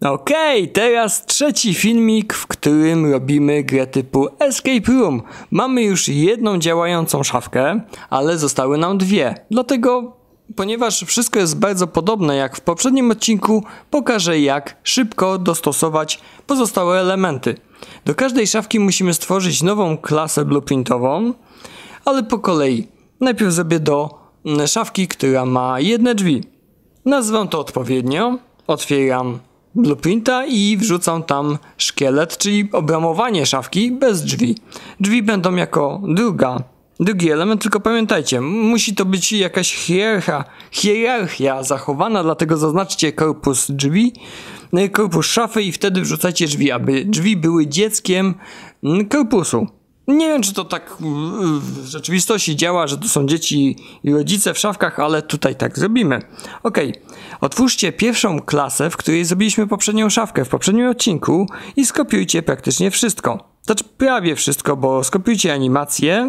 Okej, teraz trzeci filmik, w którym robimy grę typu Escape Room. Mamy już jedną działającą szafkę, ale zostały nam dwie. Dlatego, ponieważ wszystko jest bardzo podobne jak w poprzednim odcinku, pokażę jak szybko dostosować pozostałe elementy. Do każdej szafki musimy stworzyć nową klasę blueprintową, ale po kolei. Najpierw zrobię do szafki, która ma jedne drzwi. Nazwę to odpowiednio. Otwieram blueprinta i wrzucam tam szkielet, czyli obramowanie szafki bez drzwi. Drzwi będą jako drugi element, tylko pamiętajcie, musi to być jakaś hierarchia zachowana, dlatego zaznaczcie korpus drzwi, korpus szafy i wtedy wrzucajcie drzwi, aby drzwi były dzieckiem korpusu. Nie wiem, czy to tak w rzeczywistości działa, że to są dzieci i rodzice w szafkach, ale tutaj tak zrobimy. Ok, otwórzcie pierwszą klasę, w której zrobiliśmy poprzednią szafkę w poprzednim odcinku i skopiujcie praktycznie wszystko. Znaczy prawie wszystko, bo skopiujcie animację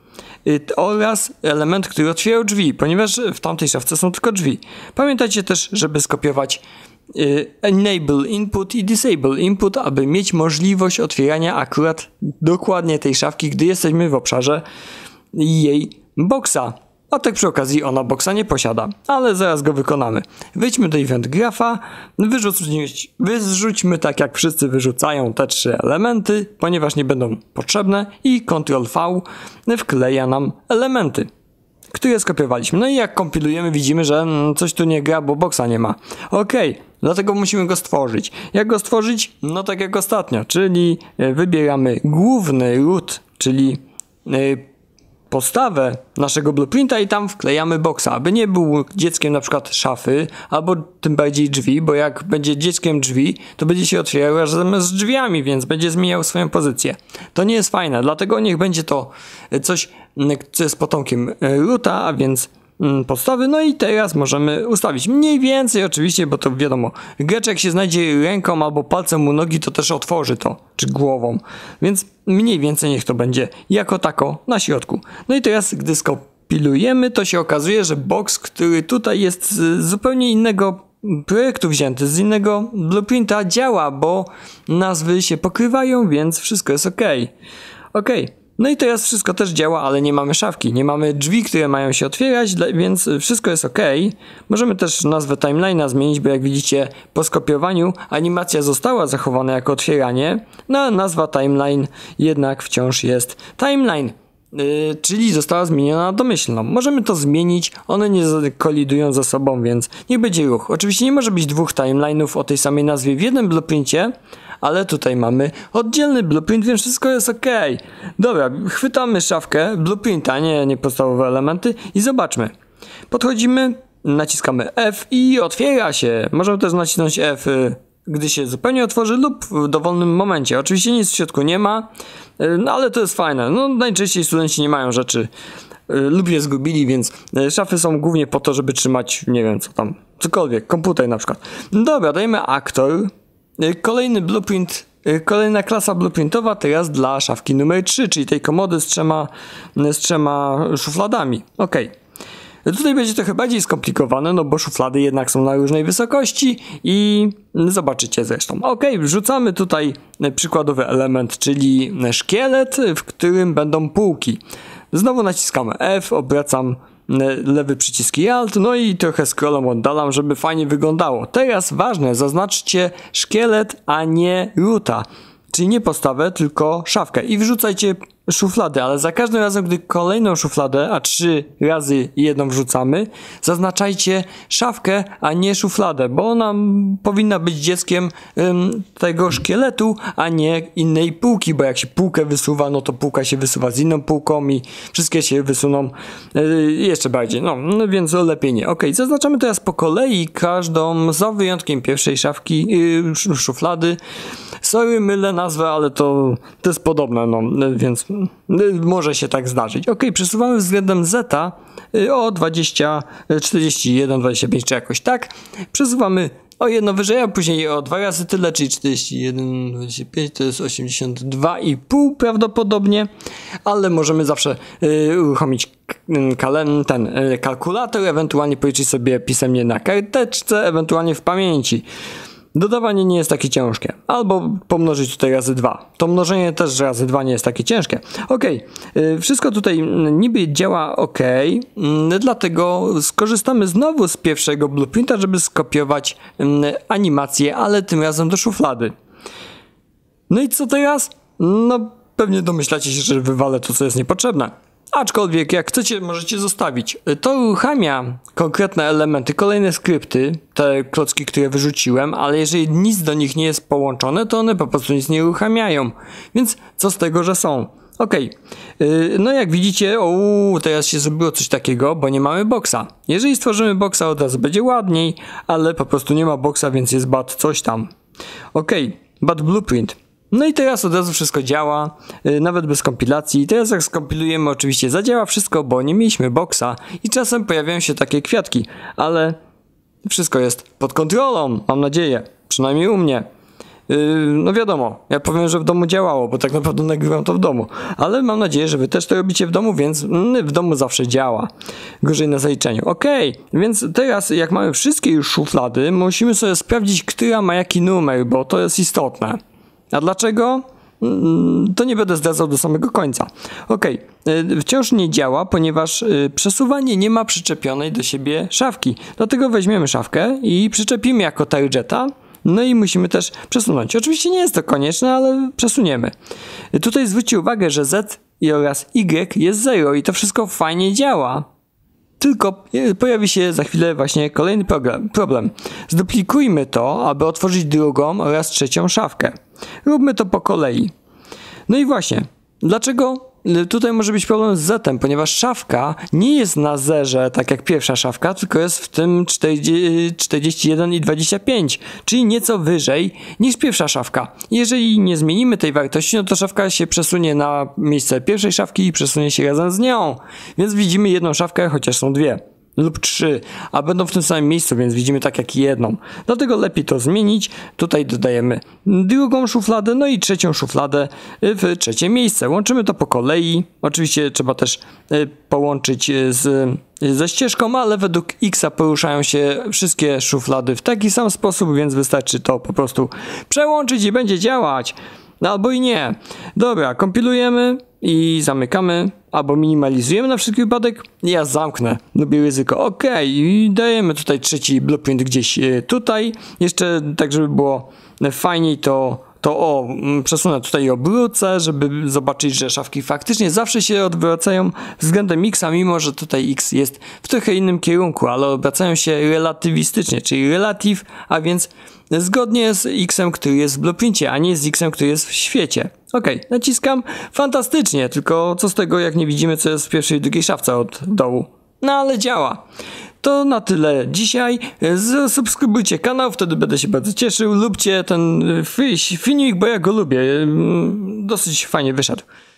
oraz element, który otwierał drzwi, ponieważ w tamtej szafce są tylko drzwi. Pamiętajcie też, żeby skopiować enable input i disable input, aby mieć możliwość otwierania akurat dokładnie tej szafki, gdy jesteśmy w obszarze jej boxa. A tak przy okazji ona boxa nie posiada, ale zaraz go wykonamy. Wejdźmy do event grapha, wyrzućmy tak jak wszyscy wyrzucają te trzy elementy, ponieważ nie będą potrzebne i Ctrl V wkleja nam elementy, które skopiowaliśmy. No i jak kompilujemy, widzimy, że coś tu nie gra, bo boxa nie ma. Okej, dlatego musimy go stworzyć. Jak go stworzyć? No tak jak ostatnio, czyli wybieramy główny root, czyli podstawę naszego blueprinta i tam wklejamy boxa, aby nie był dzieckiem na przykład szafy, albo tym bardziej drzwi, bo jak będzie dzieckiem drzwi, to będzie się otwierał razem z drzwiami, więc będzie zmieniał swoją pozycję. To nie jest fajne, dlatego niech będzie to coś, co jest potomkiem roota, a więc podstawy. No i teraz możemy ustawić mniej więcej oczywiście, bo to wiadomo, gracz jak się znajdzie ręką albo palcem u nogi, to też otworzy to, czy głową, więc mniej więcej niech to będzie jako tako na środku. No i teraz gdy skompilujemy, to się okazuje, że box, który tutaj jest z zupełnie innego projektu wzięty, z innego blueprinta działa, bo nazwy się pokrywają, więc wszystko jest ok. No i teraz wszystko też działa, ale nie mamy szafki, nie mamy drzwi, które mają się otwierać, więc wszystko jest ok. Możemy też nazwę timeline'a zmienić, bo jak widzicie po skopiowaniu animacja została zachowana jako otwieranie, no a nazwa timeline jednak wciąż jest timeline. Czyli została zmieniona na domyślną. Możemy to zmienić, one nie kolidują ze sobą, więc niech będzie ruch. Oczywiście nie może być dwóch timeline'ów o tej samej nazwie w jednym blueprincie, ale tutaj mamy oddzielny blueprint, więc wszystko jest ok. Dobra, chwytamy szafkę blueprinta, nie podstawowe elementy i zobaczmy. Podchodzimy, naciskamy F i otwiera się. Możemy też nacisnąć F, gdy się zupełnie otworzy lub w dowolnym momencie. Oczywiście nic w środku nie ma, no ale to jest fajne. No najczęściej studenci nie mają rzeczy lub je zgubili, więc szafy są głównie po to, żeby trzymać, nie wiem co tam, cokolwiek, komputer na przykład. Dobra, dajemy aktor. Kolejny blueprint, kolejna klasa blueprintowa teraz dla szafki numer 3, czyli tej komody z trzema szufladami. Ok. Tutaj będzie trochę bardziej skomplikowane, no bo szuflady jednak są na różnej wysokości i zobaczycie zresztą. Ok, wrzucamy tutaj przykładowy element, czyli szkielet, w którym będą półki. Znowu naciskamy F, obracam lewy przycisk i Alt, no i trochę scrollem oddalam, żeby fajnie wyglądało. Teraz ważne, zaznaczcie szkielet, a nie roota, czyli nie podstawę, tylko szafkę i wrzucajcie szuflady, ale za każdym razem, gdy kolejną szufladę, a 3 razy jedną wrzucamy, zaznaczajcie szafkę, a nie szufladę, bo ona powinna być dzieckiem tego szkieletu, a nie innej półki, bo jak się półkę wysuwa, no to półka się wysuwa z inną półką i wszystkie się wysuną jeszcze bardziej, no więc lepiej nie. Ok, zaznaczamy teraz po kolei każdą, za wyjątkiem pierwszej szafki, szuflady. Sorry, mylę nazwę, ale to jest podobne, no więc może się tak zdarzyć. Ok, przesuwamy względem Z o 20, 41, 25 czy jakoś tak. Przesuwamy o jedno wyżej, a później o 2 razy tyle, czyli 41, 25 to jest 82,5 prawdopodobnie, ale możemy zawsze uruchomić ten kalkulator, ewentualnie policzyć sobie pisemnie na karteczce, ewentualnie w pamięci. Dodawanie nie jest takie ciężkie. Albo pomnożyć tutaj razy 2. To mnożenie też razy 2 nie jest takie ciężkie. Ok, wszystko tutaj niby działa ok, dlatego skorzystamy znowu z pierwszego blueprinta, żeby skopiować animację, ale tym razem do szuflady. No i co teraz? No pewnie domyślacie się, że wywalę to, co jest niepotrzebne. Aczkolwiek jak chcecie, możecie zostawić. To uruchamia konkretne elementy, kolejne skrypty, te klocki, które wyrzuciłem, ale jeżeli nic do nich nie jest połączone, to one po prostu nic nie uruchamiają. Więc co z tego, że są? Okej, no jak widzicie, teraz się zrobiło coś takiego, bo nie mamy boxa. Jeżeli stworzymy boxa, od razu będzie ładniej, ale po prostu nie ma boxa, więc jest bad coś tam. Okej, bad blueprint. No i teraz od razu wszystko działa, nawet bez kompilacji. Teraz jak skompilujemy, oczywiście zadziała wszystko, bo nie mieliśmy boxa i czasem pojawiają się takie kwiatki, ale wszystko jest pod kontrolą, mam nadzieję, przynajmniej u mnie. No wiadomo, ja powiem, że w domu działało, bo tak naprawdę nagrywam to w domu, ale mam nadzieję, że wy też to robicie w domu, więc w domu zawsze działa. Gorzej na zaliczeniu. Okej, więc teraz jak mamy wszystkie już szuflady, musimy sobie sprawdzić, która ma jaki numer, bo to jest istotne. A dlaczego? To nie będę zdradzał do samego końca. Okej, wciąż nie działa, ponieważ przesuwanie nie ma przyczepionej do siebie szafki. Dlatego weźmiemy szafkę i przyczepimy jako targeta. No i musimy też przesunąć. Oczywiście nie jest to konieczne, ale przesuniemy. Tutaj zwróćcie uwagę, że Z oraz Y jest 0 i to wszystko fajnie działa. Tylko pojawi się za chwilę właśnie kolejny problem. Zduplikujmy to, aby otworzyć drugą oraz trzecią szafkę. Róbmy to po kolei. No i właśnie, dlaczego tutaj może być problem z Z-em? Ponieważ szafka nie jest na zerze, tak jak pierwsza szafka, tylko jest w tym 41 i 25, czyli nieco wyżej niż pierwsza szafka. Jeżeli nie zmienimy tej wartości, no to szafka się przesunie na miejsce pierwszej szafki i przesunie się razem z nią. Więc widzimy jedną szafkę, chociaż są dwie. Lub 3, a będą w tym samym miejscu, więc widzimy tak jak jedną. Dlatego lepiej to zmienić. Tutaj dodajemy drugą szufladę, no i trzecią szufladę w trzecie miejsce. Łączymy to po kolei. Oczywiście trzeba też połączyć ze ścieżką, ale według X poruszają się wszystkie szuflady w taki sam sposób, więc wystarczy to po prostu przełączyć i będzie działać. No albo i nie. Dobra, kompilujemy i zamykamy, albo minimalizujemy na wszelki wypadek. Ja zamknę, lubię ryzyko. Okej, i dajemy tutaj trzeci blueprint gdzieś tutaj. Jeszcze tak, żeby było fajniej, to przesunę tutaj obrócę, żeby zobaczyć, że szafki faktycznie zawsze się odwracają względem X, mimo że tutaj X jest w trochę innym kierunku, ale obracają się relatywistycznie, czyli relative, a więc zgodnie z X-em, który jest w blueprincie, a nie z X-em, który jest w świecie. Okej, naciskam, fantastycznie, tylko co z tego, jak nie widzimy, co jest w pierwszej i drugiej szafce od dołu. No ale działa. To na tyle dzisiaj. Subskrybujcie kanał, wtedy będę się bardzo cieszył. Lubcie ten filmik, bo ja go lubię. Dosyć fajnie wyszedł.